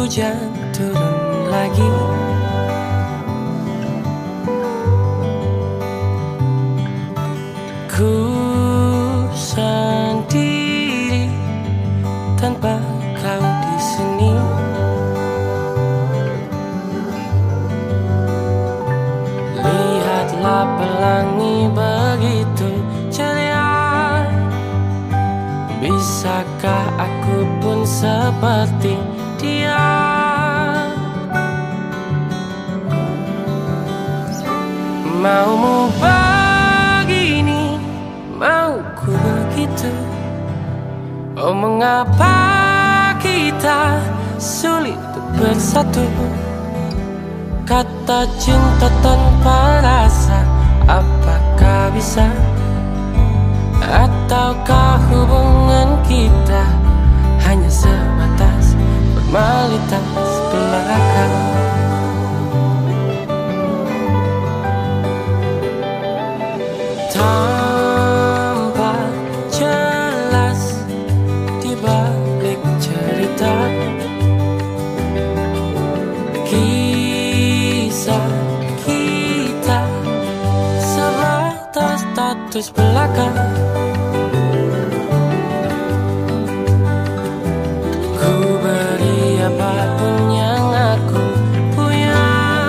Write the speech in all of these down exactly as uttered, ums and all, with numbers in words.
hujan turun lagi. Ku sendiri tanpa kau di sini. Lihatlah pelangi begitu ceria. Bisakah aku pun seperti dia? Maumu begini, mauku begitu. Oh, mengapa kita sulit untuk bersatu? Kata cinta tanpa rasa, apakah bisa? Ataukah hubungan kita hanya sebatas formalitas belaka? Tanpa jelas di balik cerita, kisah kita sebatas status belaka. Ku beri apapun yang aku punya,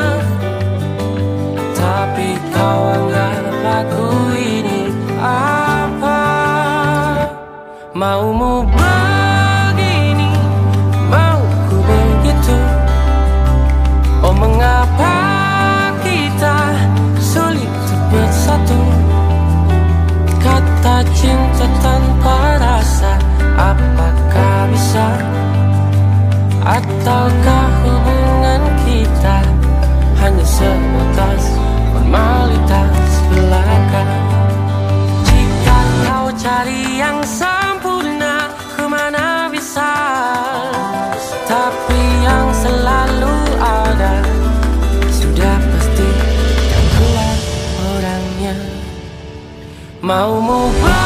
tapi kau anggap aku ini apa? Maumu begini, mauku begitu. Oh, mengapa kita sulit untuk bersatu? Kata cinta tanpa rasa, apakah bisa? Ataukah hubungan kita hanya sebatas formalitas belaka? Jika kau cari yang sempurna, kemana bisa? Tapi yang selalu ada sudah pasti akulah orangnya. Maumu